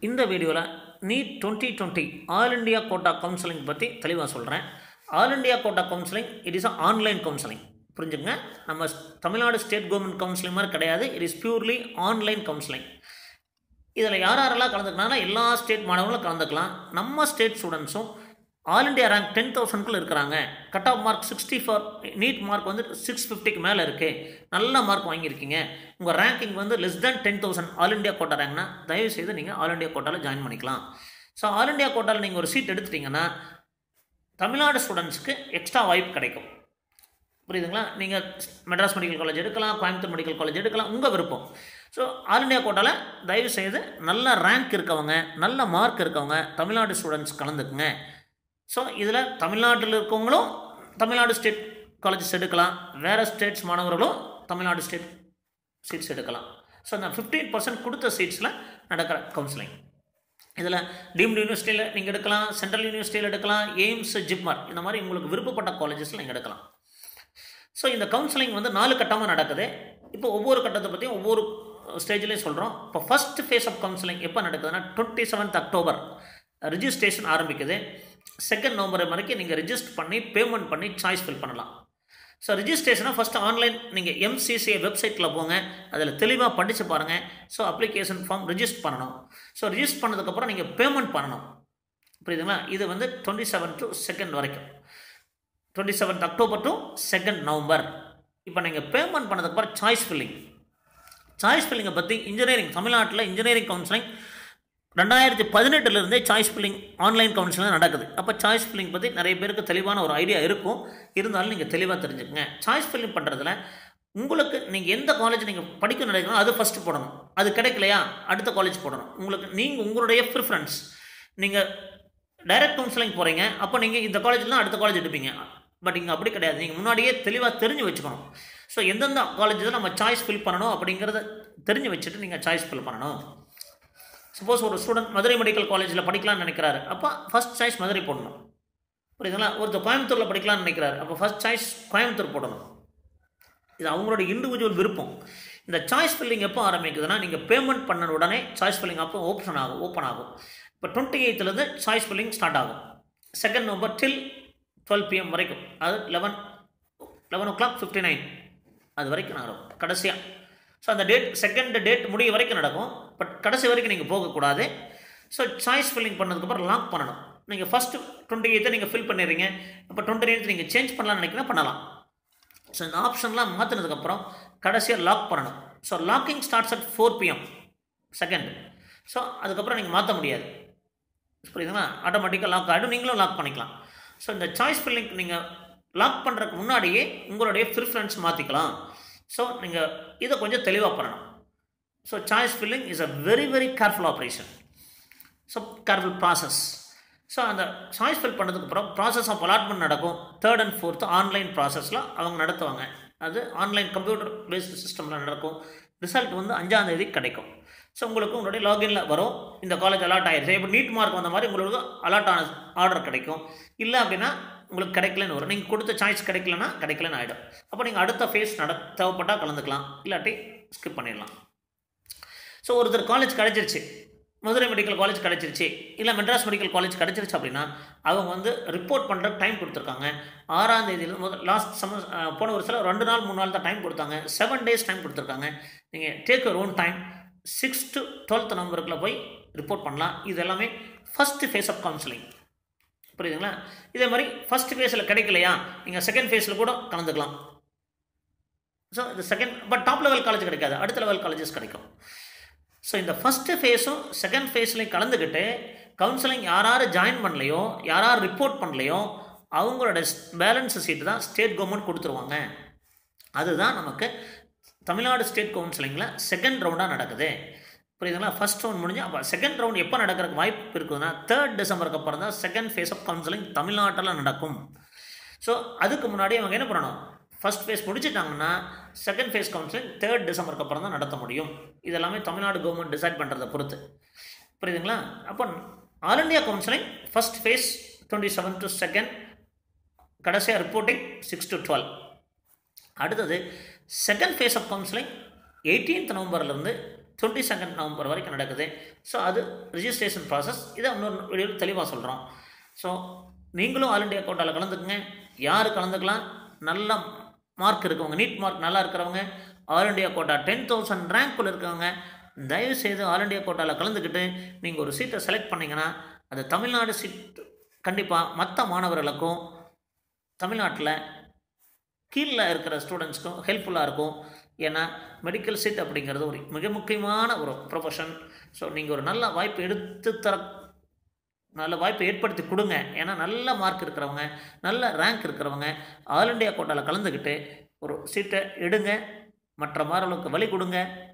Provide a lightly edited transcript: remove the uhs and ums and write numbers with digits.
இந்த வீடியோவில் NEET 2020 all India quota counselling பற்றி தெளிவாக சொல்கிறேன். All India quota counselling it is online counselling. புரிஞ்சுங்க, நம்ம தமிழ்நாடு ஸ்டேட் கவர்மெண்ட் கவுன்சிலிங் மாதிரி கிடையாது. It is purely online counselling. இதில் யாரெல்லாம் கலந்துக்கனால எல்லா ஸ்டேட் மாணவர்களும் கலந்துக்கலாம். நம்ம ஸ்டேட் ஸ்டூடெண்ட்ஸும் ஆல் இண்டியா ரேங்க் 10,000க்குள்ள இருக்கிறாங்க. Cut off mark 64, NEET mark வந்து 650க்கு மேலே இருக்குது. நல்ல மார்க் வாங்கியிருக்கீங்க. உங்கள் ரேங்கிங் வந்து less than 10,000 all India quota ரேங்க்னா தயவுசெய்து நீங்கள் ஆல் இண்டியா கோட்டாவில் ஜாயின் பண்ணிக்கலாம். ஸோ ஆல் இண்டியா கோட்டாவில் நீங்கள் ஒரு சீட் எடுத்துட்டிங்கன்னா தமிழ்நாடு ஸ்டூடெண்ட்ஸ்க்கு எக்ஸ்ட்ரா வாய்ப்பு கிடைக்கும். புரியுதுங்களா? நீங்கள் மெட்ராஸ் மெடிக்கல் காலேஜ் எடுக்கலாம், கோயம்புத்தூர் மெடிக்கல் காலேஜ் எடுக்கலாம், உங்கள் விருப்பம். ஸோ ஆல் இண்டியா கோட்டாவில் தயவுசெய்து நல்ல ரேங்க் இருக்கவங்க, நல்ல மார்க் இருக்கவங்க தமிழ்நாடு ஸ்டூடெண்ட்ஸ் கலந்துக்குங்க. ஸோ இதில் தமிழ்நாட்டில் இருக்கவங்களும் தமிழ்நாடு ஸ்டேட் காலேஜஸ் எடுக்கலாம், வேறு ஸ்டேட்ஸ் மாணவர்களும் தமிழ்நாடு ஸ்டேட் சீட்ஸ் எடுக்கலாம். ஸோ அந்த 15% கொடுத்த சீட்ஸில் நடக்கிற கவுன்சிலிங். இதில் டீம்டு யூனிவர்சிட்டியில் நீங்கள் எடுக்கலாம், சென்ட்ரல் யூனிவர்சிட்டியில் எடுக்கலாம், எய்ம்ஸ், ஜிப்மர், இந்த மாதிரி உங்களுக்கு விருப்பப்பட்ட காலேஜஸில் நீங்கள் எடுக்கலாம். ஸோ இந்த கவுன்சிலிங் வந்து 4 கட்டமாக நடக்குது. இப்போ ஒவ்வொரு கட்டத்தை பற்றியும் ஒவ்வொரு ஸ்டேஜ்லேயும் சொல்கிறோம். இப்போ ஃபஸ்ட் ஃபேஸ் ஆஃப் கவுன்சிலிங் எப்போ நடக்குதுன்னா 27th அக்டோபர் ரிஜிஸ்ட்ரேஷன் ஆரம்பிக்குது. 2 நவம்பர் வரைக்கும் நீங்கள் ரிஜிஸ்டர் பண்ணி பேமெண்ட் பண்ணி சாய்ஸ் ஃபில் பண்ணலாம். ஸோ ரிஜிஸ்ட்ரேஷனை ஃபஸ்ட்டு ஆன்லைன் நீங்கள் MCCA வெப்சைட்டில் போங்க, அதில் தெளிவாக படித்து பாருங்கள். ஸோ அப்ளிகேஷன் ஃபார்ம் ரிஜிஸ்டர் பண்ணணும். ஸோ ரிஜிஸ்டர் பண்ணதுக்கப்புறம் நீங்கள் பேமெண்ட் பண்ணணும். புரியுதுங்களா? இது வந்து 27 to 2 வரைக்கும், 27th அக்டோபர் to 2 நவம்பர். இப்போ நீங்கள் பேமெண்ட் பண்ணதுக்கப்புறம் சாய்ஸ் ஃபில்லிங்கை பற்றி இன்ஜினியரிங் தமிழ்நாட்டில் engineering counselling 2018 choice filling online counselling நடக்குது. அப்போ சாய்ஸ் ஃபில்லிங் பற்றி நிறைய பேருக்கு தெளிவான ஒரு ஐடியா இருக்கும். இருந்தாலும் நீங்கள் தெளிவாக தெரிஞ்சுக்கங்க. சாய்ஸ் ஃபில்லிங் பண்ணுறதுல உங்களுக்கு நீங்கள் எந்த காலேஜ் நீங்கள் படிக்க நினைக்கணும் அது ஃபஸ்ட்டு போடணும். அது கிடைக்கலையா அடுத்த காலேஜ் போடணும். நீங்கள் உங்களுடைய ப்ரிஃபரன்ஸ். நீங்கள் டைரக்ட் கவுன்சிலிங் போகிறீங்க, அப்போ நீங்கள் இந்த காலேஜ்லாம் அடுத்த காலேஜ் எடுப்பீங்க. பட் இங்கே அப்படி கிடையாது. நீங்கள் முன்னாடியே தெளிவாக தெரிஞ்சு வச்சுக்கணும். ஸோ எந்தெந்த காலேஜில் நம்ம சாய்ஸ் ஃபில் பண்ணணும் அப்படிங்கிறத தெரிஞ்சு வச்சுட்டு நீங்கள் சாய்ஸ் ஃபில் பண்ணணும். சப்போஸ் ஒரு ஸ்டூடெண்ட் மதுரை மெடிக்கல் காலேஜில் படிக்கலாம்னு நினைக்கிறாரு, அப்போ ஃபஸ்ட் சாய்ஸ் மதுரை போடணும். புரியுதுங்களா? ஒருத்தர் கோயம்புத்தூரில் படிக்கலாம்னு நினைக்கிறாரு, அப்போ ஃபஸ்ட் சாய்ஸ் கோயம்புத்தூர் போடணும். இது அவங்களோட இண்டிவிஜுவல் விருப்பம். இந்த சாய்ஸ் ஃபில்லிங் எப்போ ஆரம்பிக்குதுன்னா நீங்கள் பேமெண்ட் பண்ண உடனே சாய்ஸ் ஃபில்லிங் அப்போ ஓப்பன் ஆகும். இப்போ 28th சாய்ஸ் ஃபில்லிங் ஸ்டார்ட் ஆகும். 2 நவம்பர் till 12 PM வரைக்கும், அது 11:59 அது வரைக்கும் நடக்கும் கடைசியாக. ஸோ அந்த செகண்ட் டேட் முடிய வரைக்கும் நடக்கும். பட் கடைசி வரைக்கும் நீங்கள் போகக்கூடாது. ஸோ சாய்ஸ் ஃபில்லிங் பண்ணதுக்கப்புறம் லாக் பண்ணணும். நீங்கள் ஃபஸ்ட்டு 28th நீங்கள் ஃபில் பண்ணிடுறீங்க, அப்போ 29th நீங்கள் சேஞ்ச் பண்ணலாம்னு நினைக்கிறீங்கன்னா பண்ணலாம். ஸோ இந்த ஆப்ஷன்லாம் மாற்றினதுக்கப்புறம் கடைசியாக லாக் பண்ணணும். So locking starts at 4 PM second. So அதுக்கப்புறம் நீங்கள் மாற்ற முடியாது. புரியுதுங்களா? ஆட்டோமேட்டிக்காக லாக் ஆகிடும், நீங்களும் லாக் பண்ணிக்கலாம். ஸோ இந்த சாய்ஸ் ஃபில்லிங் நீங்கள் லாக் பண்ணுறதுக்கு முன்னாடியே உங்களுடைய ப்ரிஃபரன்ஸ் மாற்றிக்கலாம். ஸோ நீங்கள் இதை கொஞ்சம் தெளிவாக பண்ணணும். So choice filling is a very very careful operation. So careful process. So அந்த சாய்ஸ் ஃபில் பண்ணதுக்கப்புறம் ப்ராசஸ் ஆஃப் அலாட்மெண்ட் நடக்கும். 3rd and 4th ஆன்லைன் ப்ராசஸில் அவங்க நடத்துவாங்க. அது ஆன்லைன் கம்ப்யூட்டர் பேஸ்டு சிஸ்டமில் நடக்கும். ரிசல்ட் வந்து 5ஆம் தேதி கிடைக்கும். ஸோ உங்களுக்கு உங்களுடைய லாகினில் வரும், இந்த காலேஜ் அலாட் ஆகிடுச்சு. இப்போ நீட் மார்க் வந்த மாதிரி உங்களுக்கு அலாட் ஆன ஆர்டர் கிடைக்கும். இல்லை அப்படின்னா உங்களுக்கு கிடைக்கலன்னு வரும். நீங்கள் கொடுத்த சாய்ஸ் கிடைக்கலன்னு ஆகிடும். அப்போ நீங்கள் அடுத்த ஃபேஸ் தேவைப்பட்டால் கலந்துக்கலாம், இல்லாட்டி ஸ்கிப் பண்ணிடலாம். ஸோ ஒருத்தர் காலேஜ் கிடச்சிருச்சு, மதுரை மெடிக்கல் காலேஜ் கிடச்சிருச்சு, இல்லை மெட்ராஸ் மெடிக்கல் காலேஜ் கிடச்சிருச்சு அப்படின்னா அவங்க வந்து ரிப்போர்ட் பண்ணுறதுக்கு டைம் கொடுத்துருக்காங்க. 6ஆம் தேதியில் லாஸ்ட் போன வருஷத்தில் 2 நாள் 3 நாள் தான் டைம் கொடுத்தாங்க. 7 days டைம் கொடுத்துருக்காங்க. நீங்கள் take your own time. 6 to 12th நவம்பருக்குள்ளே போய் ரிப்போர்ட் பண்ணலாம். இது எல்லாமே ஃபஸ்ட்டு ஃபேஸ் ஆஃப் கவுன்சிலிங். புரியுதுங்களா? இதே மாதிரி ஃபஸ்ட் ஃபேஸில் கிடைக்கலையா நீங்கள் செகண்ட் ஃபேஸில் கூட கலந்துக்கலாம். ஸோ இது second, but top level college கிடைக்காது, அடுத்த லெவல் காலேஜஸ் கிடைக்கும். ஸோ இந்த ஃபஸ்ட்டு ஃபேஸும் செகண்ட் ஃபேஸ்லையும் கலந்துக்கிட்டு கவுன்சிலிங் யார் ஜாயின் பண்ணலையோ, யார் ரிப்போர்ட் பண்ணலையோ அவங்களோட பேலன்ஸ் சீட்டு தான் ஸ்டேட் கவர்மெண்ட் கொடுத்துருவாங்க. அதுதான் நமக்கு தமிழ்நாடு ஸ்டேட் கவுன்சிலிங்கில் செகண்ட் ரவுண்டாக நடக்குது. புரியுதுங்களா? ஃபஸ்ட் ரவுண்ட் முடிஞ்சு அப்போ செகண்ட் ரவுண்ட் எப்போ நடக்கிறதுக்கு வாய்ப்பு இருக்குதுன்னா 3rd டிசம்பருக்கு அப்புறம் தான் செகண்ட் ஃபேஸ் ஆஃப் கவுன்சிலிங் தமிழ்நாட்டில் நடக்கும். ஸோ அதுக்கு முன்னாடி அவங்க என்ன பண்ணணும், ஃபஸ்ட் ஃபேஸ் முடிச்சுட்டாங்கன்னா செகண்ட் ஃபேஸ் கவுன்சிலிங் 3rd டிசம்பருக்கு அப்புறம் தான் நடத்த முடியும். இதெல்லாமே தமிழ்நாடு கவர்மெண்ட் டிசைட் பண்ணுறதை பொறுத்து. புரியுதுங்களா? அப்போ all India counselling first phase 27 to 2, கடைசியாக ரிப்போர்ட்டிங் 6 to 12. அடுத்தது second phase of counselling 18th நவம்பர்லேருந்து 22 நவம்பர் வரைக்கும் நடக்குது. ஸோ அது ரிஜிஸ்ட்ரேஷன் ப்ராசஸ். இதை இன்னொரு வீடியோவில் தெளிவாக சொல்கிறோம். ஸோ நீங்களும் ஆல் இண்டியா கோட்டாவில் கலந்துக்குங்க. யார் கலந்துக்கலாம்? நல்ல மார்க் இருக்கவங்க, நீட் மார்க் நல்லா இருக்கிறவங்க, ஆல் இண்டியா கோட்டா 10,000 ரேங்க்குள்ள இருக்கவங்க தயவுசெய்து ஆல் இண்டியா கோட்டாவில் கலந்துக்கிட்டு நீங்கள் ஒரு சீட்டை செலக்ட் பண்ணிங்கன்னா அது தமிழ்நாடு சீட் கண்டிப்பாக மற்ற மாணவர்களுக்கும் தமிழ்நாட்டில் கீழே இருக்கிற ஸ்டூடெண்ட்ஸ்க்கும் ஹெல்ப்ஃபுல்லாக இருக்கும். ஏன்னா மெடிக்கல் சீட் அப்படிங்கிறது ஒரு மிக முக்கியமான ஒரு ப்ரொஃபஷன். ஸோ நீங்கள் ஒரு நல்ல வாய்ப்பை ஏற்படுத்தி கொடுங்க. ஏன்னா நல்ல மார்க் இருக்கிறவங்க, நல்ல ரேங்க் இருக்கிறவங்க ஆல் இண்டியா கோட்டாவில் கலந்துக்கிட்டு ஒரு சீட்டை எடுங்க. மற்ற மாணவர்களுக்கு வழி கொடுங்க.